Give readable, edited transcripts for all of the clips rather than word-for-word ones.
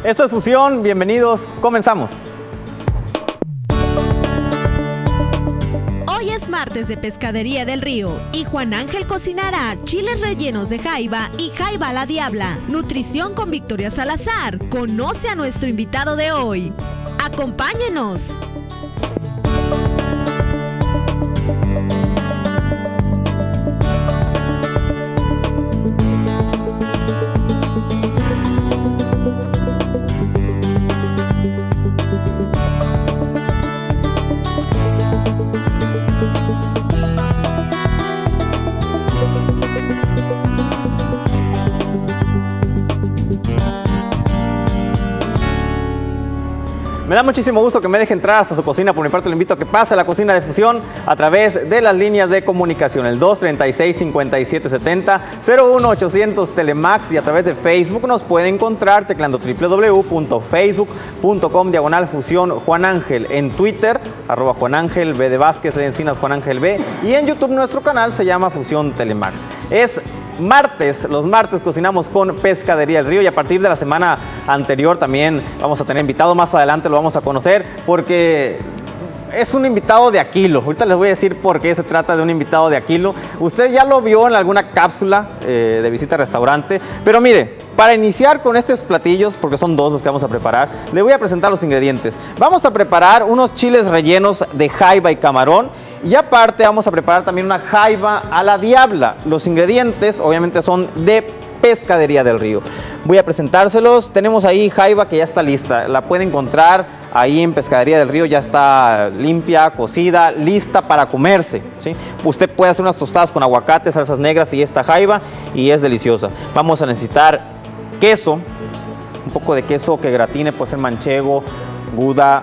Esto es Fusión, bienvenidos, comenzamos. Hoy es martes de Pescadería del Río y Juan Ángel cocinará chiles rellenos de jaiba y jaiba a la diabla. Nutrición con Victoria Salazar. Conoce a nuestro invitado de hoy. ¡Acompáñenos! Me da muchísimo gusto que me deje entrar hasta su cocina. Por mi parte, le invito a que pase a la cocina de Fusión a través de las líneas de comunicación, el 236-5770, 01800 Telemax, y a través de Facebook nos puede encontrar teclando www.facebook.com/Fusión Juan Ángel, en Twitter, @Juan Ángel B de Vázquez, de Encinas Juan Ángel B, y en YouTube nuestro canal se llama Fusión Telemax. Es martes, los martes cocinamos con Pescadería del Río, y a partir de la semana anterior también vamos a tener invitado. Más adelante lo vamos a conocer porque es un invitado de Aquilo. Ahorita les voy a decir por qué se trata de un invitado de Aquilo. Usted ya lo vio en alguna cápsula de visita al restaurante, pero mire, para iniciar con estos platillos, porque son dos los que vamos a preparar, le voy a presentar los ingredientes. Vamos a preparar unos chiles rellenos de jaiba y camarón. Y aparte vamos a preparar también una jaiba a la diabla. Los ingredientes obviamente son de Pescadería del Río. Voy a presentárselos. Tenemos ahí jaiba que ya está lista. La puede encontrar ahí en Pescadería del Río. Ya está limpia, cocida, lista para comerse, ¿sí? Usted puede hacer unas tostadas con aguacate, salsas negras y esta jaiba, y es deliciosa. Vamos a necesitar queso, un poco de queso que gratine, puede ser manchego, gouda,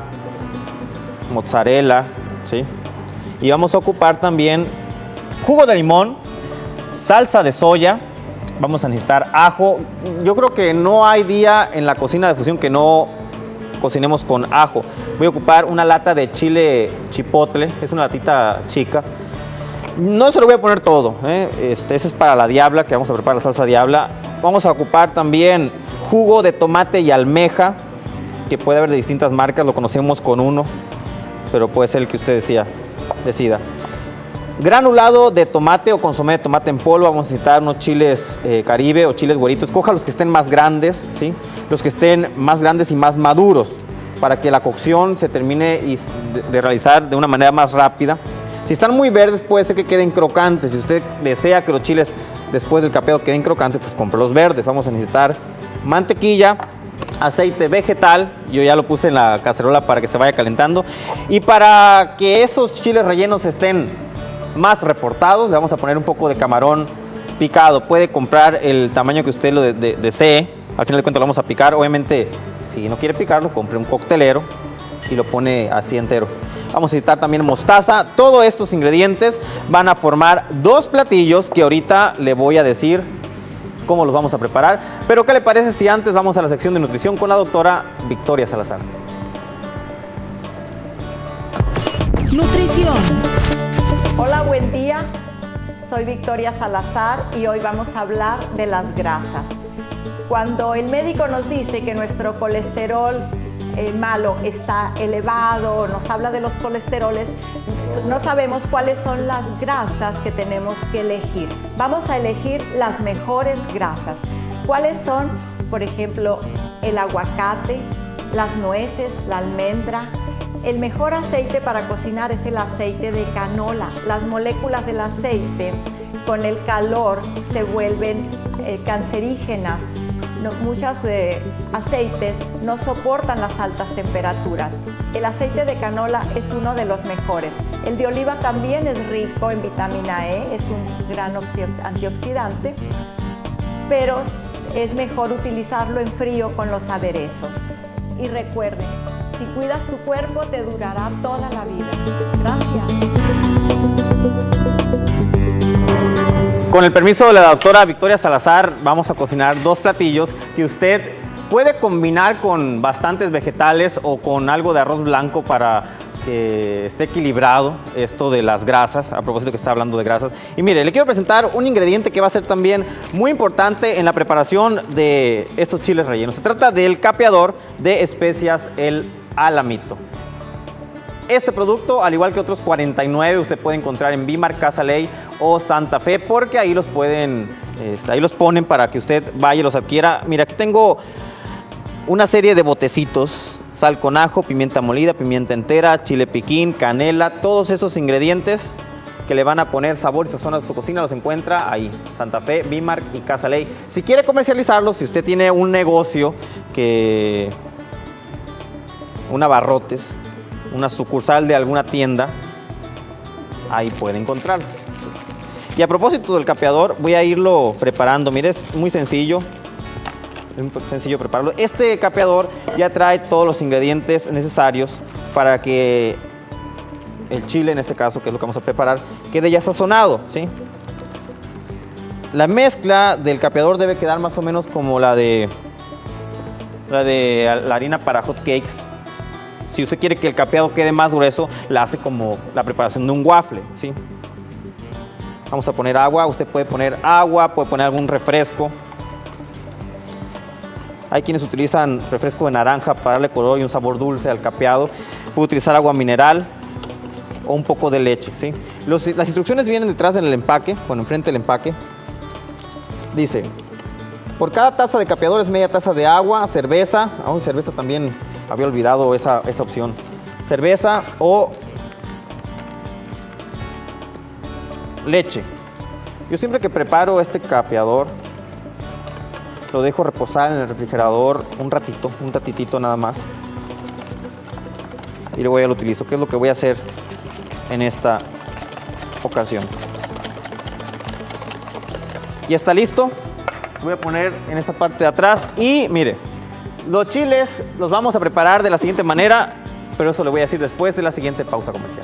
mozzarella, ¿sí? Y vamos a ocupar también jugo de limón, salsa de soya, vamos a necesitar ajo. Yo creo que no hay día en la cocina de Fusión que no cocinemos con ajo. Voy a ocupar una lata de chile chipotle, es una latita chica. No se lo voy a poner todo, ese es para la diabla, que vamos a preparar la salsa diabla. Vamos a ocupar también jugo de tomate y almeja, que puede haber de distintas marcas, lo conocemos con uno, pero puede ser el que usted decida. Granulado de tomate o consomé de tomate en polvo. Vamos a necesitar unos chiles caribe o chiles güeritos. Coja los que estén más grandes, ¿sí? Los que estén más grandes y más maduros, para que la cocción se termine de realizar de una manera más rápida. Si están muy verdes, puede ser que queden crocantes. Si usted desea que los chiles después del capeado queden crocantes, pues compre los verdes. Vamos a necesitar mantequilla, aceite vegetal, yo ya lo puse en la cacerola para que se vaya calentando, y para que esos chiles rellenos estén más reportados, le vamos a poner un poco de camarón picado. Puede comprar el tamaño que usted lo desee, al final de cuentas lo vamos a picar. Obviamente, si no quiere picarlo, compre un coctelero y lo pone así entero. Vamos a necesitar también mostaza. Todos estos ingredientes van a formar dos platillos que ahorita le voy a decir cómo los vamos a preparar. Pero ¿qué le parece si antes vamos a la sección de nutrición con la doctora Victoria Salazar? Nutrición. Hola, buen día. Soy Victoria Salazar y hoy vamos a hablar de las grasas. Cuando el médico nos dice que nuestro colesterol malo está elevado, nos habla de los colesteroles, no sabemos cuáles son las grasas que tenemos que elegir. Vamos a elegir las mejores grasas. ¿Cuáles son? Por ejemplo, el aguacate, las nueces, la almendra. El mejor aceite para cocinar es el aceite de canola. Las moléculas del aceite con el calor se vuelven cancerígenas. Muchos aceites no soportan las altas temperaturas. El aceite de canola es uno de los mejores. El de oliva también es rico en vitamina E, es un gran antioxidante, pero es mejor utilizarlo en frío con los aderezos. Y recuerden, si cuidas tu cuerpo, te durará toda la vida. Gracias. Con el permiso de la doctora Victoria Salazar, vamos a cocinar dos platillos que usted puede combinar con bastantes vegetales o con algo de arroz blanco para que esté equilibrado esto de las grasas, a propósito que está hablando de grasas. Y mire, le quiero presentar un ingrediente que va a ser también muy importante en la preparación de estos chiles rellenos. Se trata del capeador de especias El Alamito. Este producto, al igual que otros 49, usted puede encontrar en Bimart, Casa Ley o Santa Fe, porque ahí los pueden, ahí los ponen para que usted vaya y los adquiera. Mira, aquí tengo una serie de botecitos: sal con ajo, pimienta molida, pimienta entera, chile piquín, canela. Todos esos ingredientes que le van a poner sabor y sazón a su cocina los encuentra ahí, Santa Fe, Bimart y Casa Ley. Si quiere comercializarlos, si usted tiene un negocio un abarrotes, una sucursal de alguna tienda, ahí puede encontrarlos. Y a propósito del capeador, voy a irlo preparando. Mire, es muy sencillo. Es muy sencillo prepararlo. Este capeador ya trae todos los ingredientes necesarios para que el chile, en este caso, que es lo que vamos a preparar, quede ya sazonado, ¿sí? La mezcla del capeador debe quedar más o menos como la de la harina para hot cakes. Si usted quiere que el capeado quede más grueso, la hace como la preparación de un waffle, ¿sí? Vamos a poner agua. Usted puede poner agua, puede poner algún refresco. Hay quienes utilizan refresco de naranja para darle color y un sabor dulce al capeado. Puede utilizar agua mineral o un poco de leche, ¿sí? Las instrucciones vienen detrás en el empaque, bueno, enfrente del empaque. Dice: por cada taza de capeador es media taza de agua, cerveza. Cerveza también, había olvidado esa opción. Cerveza o leche. Yo siempre que preparo este capeador, lo dejo reposar en el refrigerador un ratitito nada más. Y luego ya lo utilizo, que es lo que voy a hacer en esta ocasión. Ya está listo. Lo voy a poner en esta parte de atrás. Y mire, los chiles los vamos a preparar de la siguiente manera, pero eso le voy a decir después de la siguiente pausa comercial.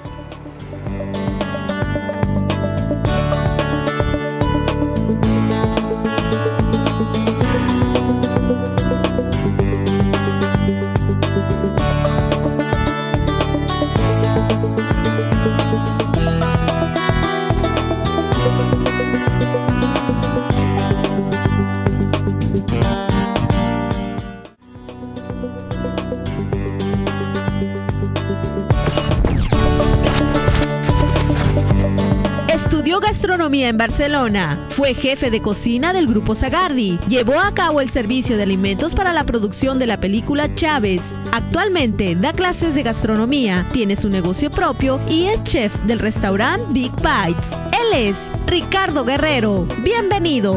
Estudió gastronomía en Barcelona, fue jefe de cocina del Grupo Sagardi, llevó a cabo el servicio de alimentos para la producción de la película Chávez. Actualmente da clases de gastronomía, tiene su negocio propio y es chef del restaurante Big Bites. Él es Ricardo Guerrero. Bienvenido.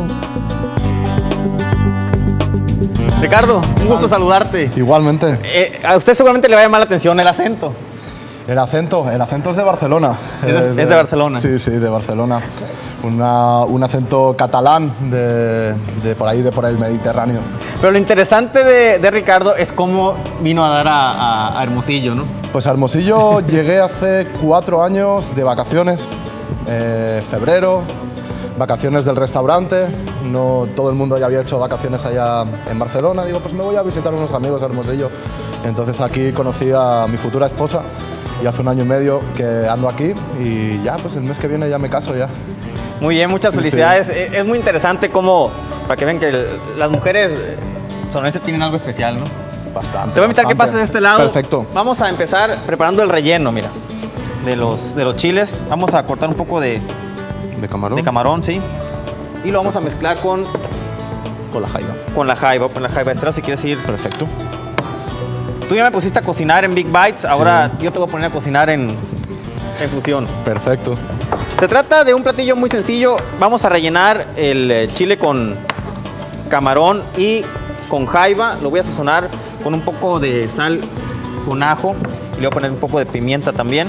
Ricardo, un gusto saludarte. Igualmente. A usted seguramente le va a llamar la atención el acento. El acento es de Barcelona. ¿Es de Barcelona? Sí, de Barcelona. Un acento catalán de por ahí el Mediterráneo. Pero lo interesante de Ricardo es cómo vino a dar a Hermosillo, ¿no? Pues a Hermosillo llegué hace 4 años de vacaciones, febrero, vacaciones del restaurante. No todo el mundo ya había hecho vacaciones allá en Barcelona. Digo, pues me voy a visitar unos amigos a Hermosillo. Entonces aquí conocí a mi futura esposa. Y hace 1 año y medio que ando aquí y ya, pues el mes que viene ya me caso ya. Muy bien, muchas felicidades. Sí. Es muy interesante cómo, para que vean que las mujeres sonorenses tienen algo especial, ¿no? Bastante. Te voy a invitar que pases de este lado. Perfecto. Vamos a empezar preparando el relleno, mira, de los chiles. Vamos a cortar un poco de camarón. De camarón, sí. Y lo vamos a mezclar con la jaiba. Con la jaiba, con la jaiba. Este lado, si quieres ir. Perfecto. Tú ya me pusiste a cocinar en Big Bites, ahora sí. Yo te voy a poner a cocinar en fusión. Perfecto. Se trata de un platillo muy sencillo. Vamos a rellenar el chile con camarón y con jaiba. Lo voy a sazonar con un poco de sal con ajo y le voy a poner un poco de pimienta también.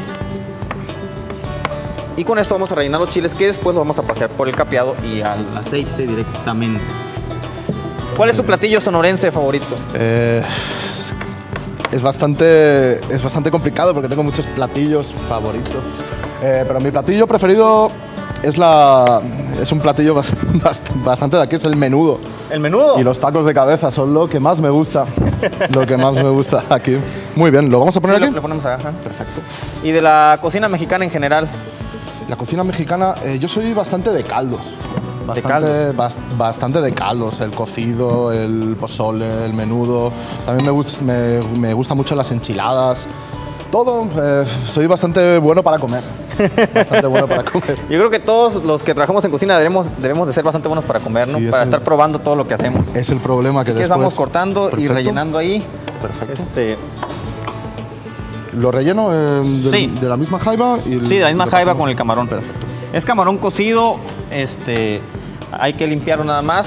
Y con esto vamos a rellenar los chiles, que después lo vamos a pasear por el capeado y al aceite directamente. ¿Cuál es tu platillo sonorense favorito? Es bastante complicado porque tengo muchos platillos favoritos. Pero mi platillo preferido es un platillo bastante de aquí, es el menudo. ¿El menudo? Y los tacos de cabeza son lo que más me gusta. Lo que más me gusta aquí. Muy bien, ¿lo vamos a poner Sí, aquí? lo ponemos acá. Perfecto. ¿Y de la cocina mexicana en general? La cocina mexicana, yo soy bastante de caldos. Bastante de caldos, el cocido, el pozole, el menudo. También me gustan mucho las enchiladas. Todo, soy bastante bueno para comer. Bastante bueno para comer. Yo creo que todos los que trabajamos en cocina debemos de ser bastante buenos para comer, ¿no? Sí, Para estar probando todo lo que hacemos. Es el problema que Así que después... vamos cortando y Perfecto. rellenando ahí. Perfecto. Este, Lo relleno Sí. de la misma jaiba. Y sí, de la misma lo jaiba pasamos. con el camarón. Perfecto. Es camarón cocido, hay que limpiarlo nada más,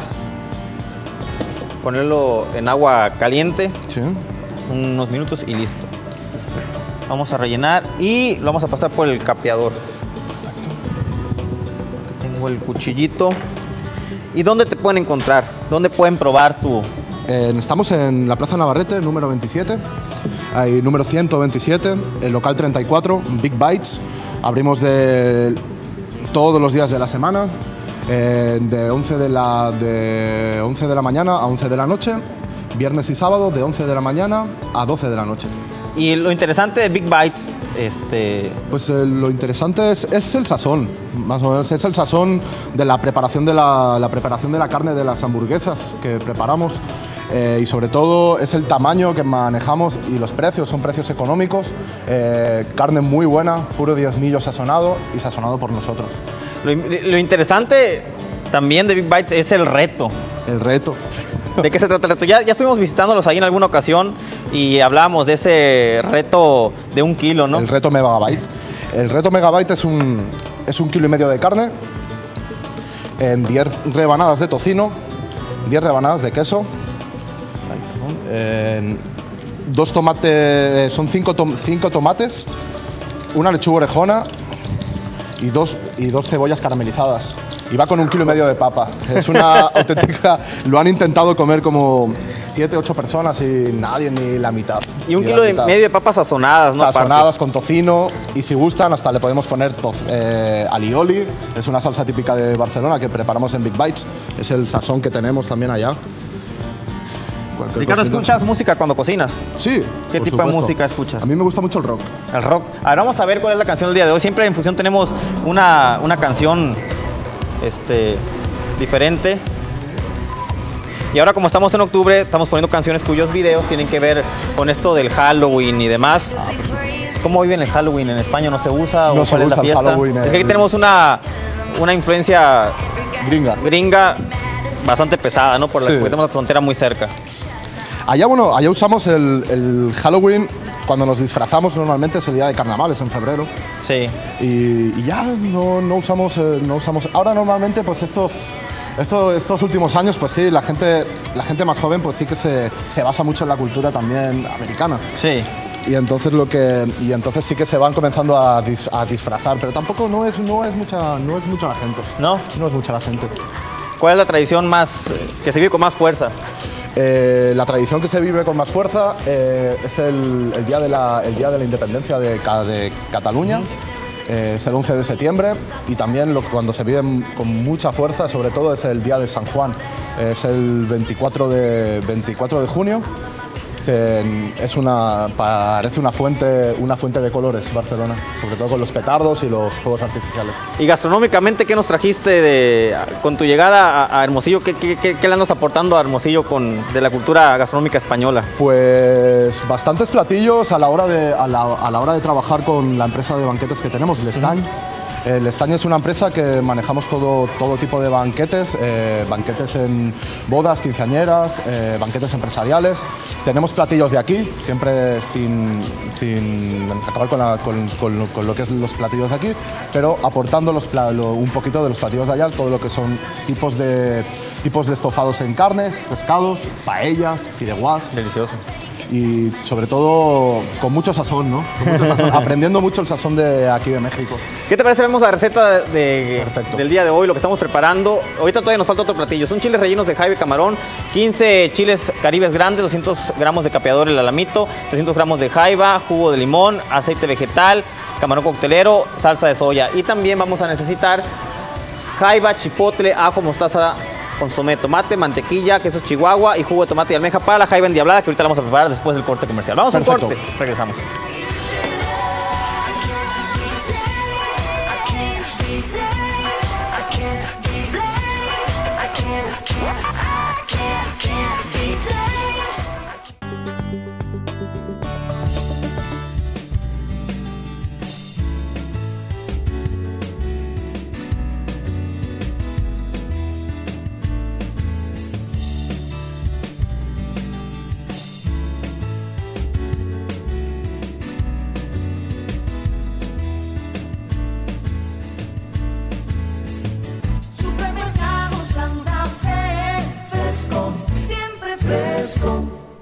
ponerlo en agua caliente, Sí. unos minutos y listo. Vamos a rellenar y lo vamos a pasar por el capeador. Perfecto. Tengo el cuchillito. ¿Y dónde te pueden encontrar? ¿Dónde pueden probar tu...? Estamos en la Plaza Navarrete, número 27, número 127, el local 34, Big Bites. Abrimos todos los días de la semana, de 11 de la mañana a 11 de la noche, viernes y sábado de 11 de la mañana a 12 de la noche. Y lo interesante de Big Bites, Pues lo interesante es el sazón, más o menos es el sazón de la preparación de la preparación de la carne de las hamburguesas que preparamos, y sobre todo es el tamaño que manejamos y los precios, son precios económicos, carne muy buena, puro diezmillo sazonado y sazonado por nosotros. lo interesante también de Big Bites es el reto. El reto. ¿De qué se trata el reto? Ya estuvimos visitándolos ahí en alguna ocasión y hablábamos de ese reto de 1 kilo, ¿no? El reto Megabyte. El reto Megabyte es un kilo y medio de carne, en 10 rebanadas de tocino, 10 rebanadas de queso, dos tomates, son 5 tomates, una lechuga orejona y dos cebollas caramelizadas. Y va con 1,5 kilos de papa. Es una auténtica... Lo han intentado comer como 7, 8 personas y nadie ni la mitad. Y 1,5 Ni la kilos mitad. de papas sazonadas, ¿no? Sazonadas con tocino, y si gustan hasta le podemos poner alioli. Es una salsa típica de Barcelona que preparamos en Big Bites. Es el sazón que tenemos también allá. Cualquier Ricardo, cosita. ¿escuchas música cuando cocinas? Sí. ¿Qué por tipo de supuesto. música escuchas? A mí me gusta mucho el rock. El rock. Ahora vamos a ver cuál es la canción del día de hoy. Siempre en Fusión tenemos una canción diferente. Y ahora como estamos en octubre, estamos poniendo canciones cuyos videos tienen que ver con esto del Halloween y demás. ¿Cómo viven el Halloween? ¿En España no se usa? No ¿O se cuál es la usa el fiesta? Halloween, Es que aquí tenemos una influencia gringa bastante pesada, ¿no? Sí. Porque tenemos la frontera muy cerca. Allá, bueno, allá usamos el Halloween cuando nos disfrazamos, normalmente es el día de carnavales en febrero. Sí. Y ya no usamos. Ahora normalmente pues estos últimos años pues sí, la gente más joven pues sí que se basa mucho en la cultura también americana. Sí. Y entonces sí que se van comenzando a disfrazar, pero tampoco no es mucha la gente. ¿No? No es mucha la gente. ¿Cuál es la tradición que se vive con más fuerza? La tradición que se vive con más fuerza es el día de la independencia de Cataluña. Es el 11 de septiembre, y también cuando se vive con mucha fuerza, sobre todo, es el día de San Juan. Es el 24 de junio. Parece una fuente de colores Barcelona, sobre todo con los petardos y los fuegos artificiales. Y gastronómicamente, ¿qué nos trajiste con tu llegada a Hermosillo? ¿Qué le andas aportando a Hermosillo de la cultura gastronómica española? Pues bastantes platillos a la hora de trabajar con la empresa de banquetes que tenemos, L'Estany. L'Estany es una empresa que manejamos todo tipo de banquetes, banquetes en bodas, quinceañeras, banquetes empresariales. Tenemos platillos de aquí, siempre sin acabar con lo que es los platillos de aquí, pero aportando un poquito de los platillos de allá, todo lo que son tipos de estofados en carnes, pescados, paellas, fideuás. Delicioso. Y sobre todo con mucho sazón, ¿no? Con mucho sazón, aprendiendo mucho el sazón de aquí de México. ¿Qué te parece? Vemos la receta Perfecto. del día de hoy, lo que estamos preparando. Ahorita todavía nos falta otro platillo. Son chiles rellenos de jaiba y camarón, 15 chiles caribes grandes, 200 gramos de capeador el alamito, 300 gramos de jaiba, jugo de limón, aceite vegetal, camarón coctelero, salsa de soya. Y también vamos a necesitar jaiba, chipotle, ajo, mostaza consomé de tomate, mantequilla, queso chihuahua y jugo de tomate y almeja para la jaiba endiablada, que ahorita la vamos a preparar después del corte comercial. Vamos a un Perfecto. corte, regresamos. Supermercado Santa Fe, fresco, siempre fresco.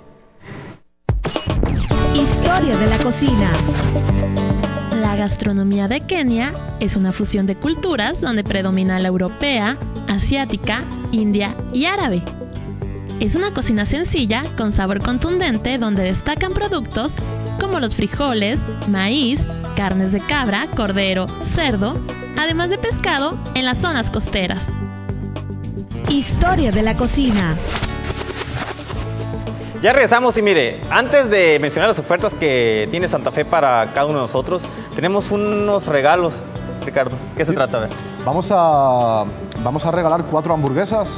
Historia de la cocina. La gastronomía de Kenia es una fusión de culturas donde predomina la europea, asiática, india y árabe. Es una cocina sencilla con sabor contundente donde destacan productos como los frijoles, maíz, carnes de cabra, cordero, cerdo, además de pescado en las zonas costeras. Historia de la cocina. Ya regresamos y mire, antes de mencionar las ofertas que tiene Santa Fe para cada uno de nosotros, tenemos unos regalos, Ricardo. ¿Qué se trata? A ver. Vamos a regalar 4 hamburguesas.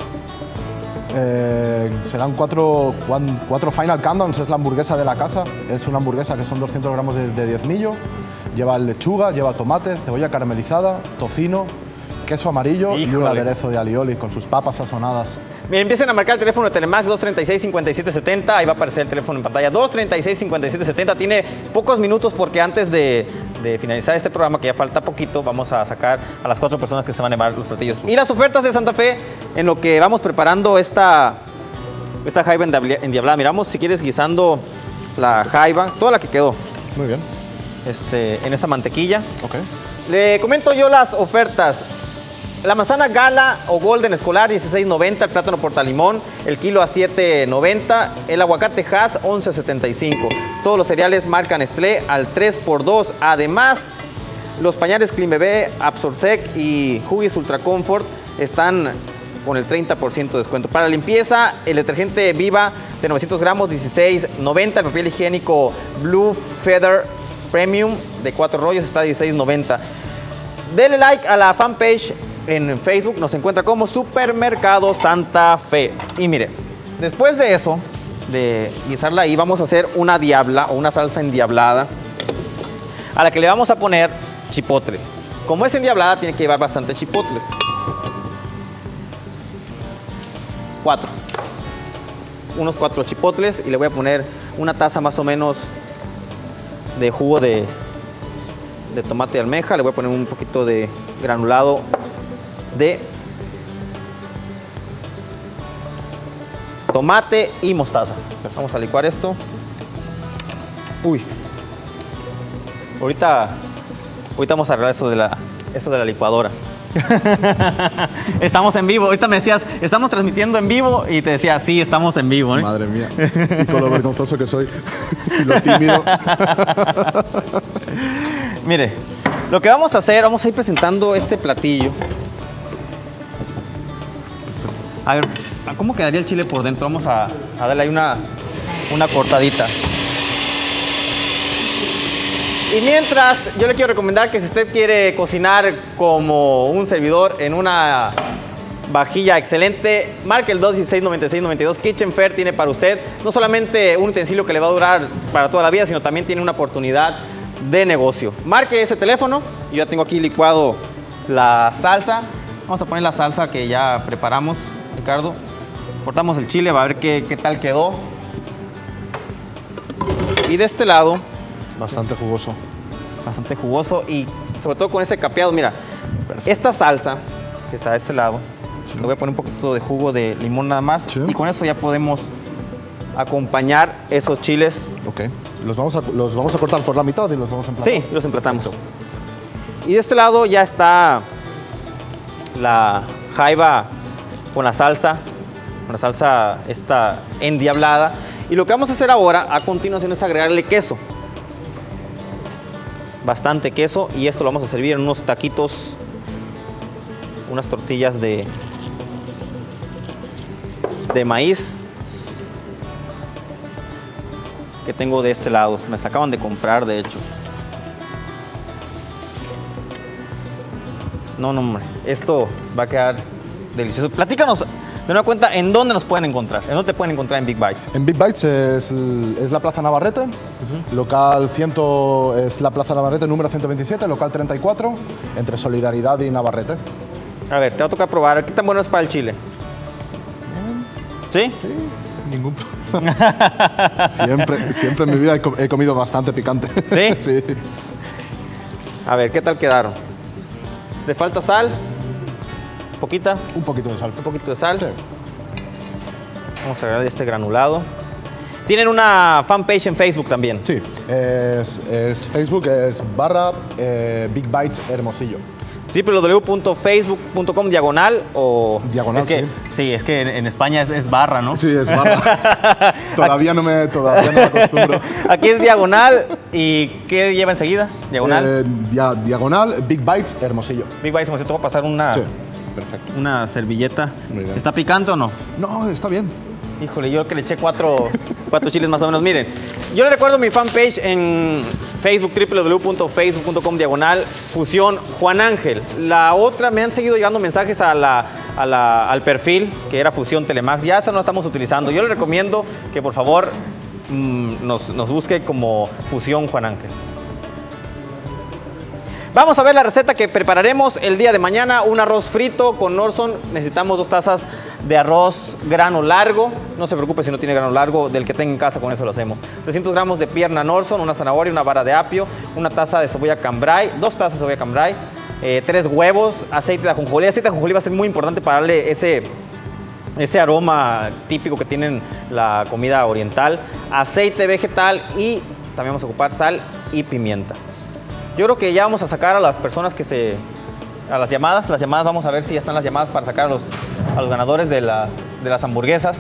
Serán 4 Final Countdowns, es la hamburguesa de la casa. Es una hamburguesa que son 200 gramos de diezmillo. Lleva lechuga, lleva tomate, cebolla caramelizada, tocino, queso amarillo y un Híjole. aderezo de alioli con sus papas sazonadas. Miren, empiecen a marcar el teléfono de Telemax 236-5770, ahí va a aparecer el teléfono en pantalla, 236-5770, tiene pocos minutos porque antes de finalizar este programa, que ya falta poquito, vamos a sacar a las 4 personas que se van a llevar los platillos. Y las ofertas de Santa Fe, en lo que vamos preparando esta jaiba endiablada, miramos si quieres guisando la jaiba, toda la que quedó, Muy bien, en esta mantequilla. ok. Le comento yo las ofertas. La manzana Gala o Golden escolar, 16.90. El plátano portalimón, el kilo a 7.90. El aguacate Hass, 11.75. Todos los cereales marca Nestlé al 3x2. Además, los pañales Clean Bebé, Absorsec y Huggies Ultra Comfort están con el 30% de descuento. Para limpieza, el detergente Viva de 900 gramos, 16.90. El papel higiénico Blue Feather Premium de 4 rollos está a 16.90. Denle like a la fanpage en Facebook, nos encuentra como Supermercado Santa Fe. Y mire, después de eso, de guisarla ahí, vamos a hacer una diabla o una salsa endiablada a la que le vamos a poner chipotle. Como es endiablada, tiene que llevar bastante chipotle. 4. Unos 4 chipotles y le voy a poner una taza más o menos de jugo de tomate y almeja. Le voy a poner un poquito de granulado de tomate y mostaza. Vamos a licuar esto. Uy. Ahorita vamos a arreglar eso de la licuadora. Estamos en vivo. Ahorita me decías, estamos transmitiendo en vivo y te decía, sí, estamos en vivo, ¿eh? Madre mía, y con lo vergonzoso que soy y lo tímido. Mire, lo que vamos a hacer, vamos a ir presentando este platillo. A ver, ¿cómo quedaría el chile por dentro? Vamos a darle ahí una cortadita. Y mientras, yo le quiero recomendar que si usted quiere cocinar como un servidor en una vajilla excelente, marque el 216-9692. Kitchen Fair tiene para usted no solamente un utensilio que le va a durar para toda la vida, sino también tiene una oportunidad de negocio. Marque ese teléfono. Yo ya tengo aquí licuado la salsa. Vamos a poner la salsa que ya preparamos, Ricardo. Cortamos el chile, va a ver qué tal quedó. Y de este lado, Bastante jugoso. bastante jugoso y sobre todo con ese capeado. Mira, esta salsa que está de este lado, le voy a poner un poquito de jugo de limón nada más. Sí. Y con eso ya podemos acompañar esos chiles. Ok. Los vamos a cortar por la mitad y los vamos a emplatar. Sí, los emplatamos. Y de este lado ya está la jaiba con la salsa esta endiablada. Y lo que vamos a hacer ahora, a continuación, es agregarle queso. Bastante queso, y esto lo vamos a servir en unos taquitos, unas tortillas de de maíz que tengo de este lado. Me acaban de comprar, de hecho. No, hombre. Esto va a quedar delicioso. Platícanos de una cuenta en dónde nos pueden encontrar. ¿En dónde te pueden encontrar en Big Bites? En Big Bites es la Plaza Navarrete, local 100 es la Plaza Navarrete número 127, local 34, entre Solidaridad y Navarrete. A ver, te va a tocar probar. ¿Qué tan bueno es para el chile? ¿Sí? Sí, ningún siempre en mi vida he comido bastante picante. ¿Sí? Sí. A ver, ¿qué tal quedaron? ¿Le falta sal? ¿Poquita? Un poquito de sal. Un poquito de sal. Sí. Vamos a agregar este granulado. Tienen una fanpage en Facebook también. Sí, es Facebook, es / Big Bites Hermosillo. www.facebook.com diagonal o... Diagonal, es que, sí. Sí, es que en España es barra, ¿no? Sí, es barra. todavía no me acostumbro. Aquí es diagonal. ¿Y qué lleva enseguida? Diagonal. Diagonal, Big Bites Hermosillo. Big Bites, te voy a pasar una, Sí, perfecto. una servilleta. Muy bien. ¿Está picante o no? No, está bien. Híjole, yo que le eché cuatro chiles más o menos. Miren, yo les recuerdo mi fanpage en Facebook, www.facebook.com diagonal Fusión Juan Ángel. La otra, me han seguido llegando mensajes al perfil, que era Fusión Telemax. Ya esta no la estamos utilizando. Yo les recomiendo que por favor nos busque como Fusión Juan Ángel. Vamos a ver la receta que prepararemos el día de mañana. Un arroz frito con Norson. Necesitamos 2 tazas de arroz grano largo. No se preocupe si no tiene grano largo, del que tenga en casa, con eso lo hacemos. 300 gramos de pierna Norson, una zanahoria, una vara de apio, una taza de cebolla cambray, 2 tazas de cebolla cambray, 3 huevos, aceite de ajonjolí. Aceite de ajonjolí va a ser muy importante para darle ese aroma típico que tienen la comida oriental. Aceite vegetal y también vamos a ocupar sal y pimienta. Yo creo que ya vamos a sacar a las personas a las llamadas. Las llamadas, vamos a ver si ya están las llamadas para sacar a los ganadores de las hamburguesas.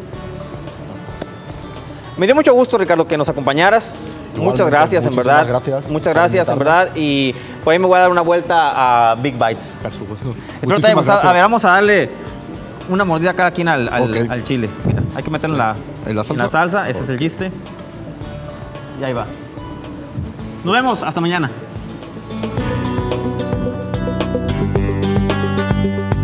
Me dio mucho gusto, Ricardo, que nos acompañaras. Igualmente, Muchas gracias, en verdad. Gracias Muchas gracias, en verdad. Y por ahí me voy a dar una vuelta a Big Bites. Por supuesto. Espero te haya gustado. A ver, vamos a darle una mordida cada quien al Ok. chile. Mira, hay que meterlo ¿En la salsa? en la salsa. Ese es el chiste. Y ahí va. Nos vemos. Hasta mañana.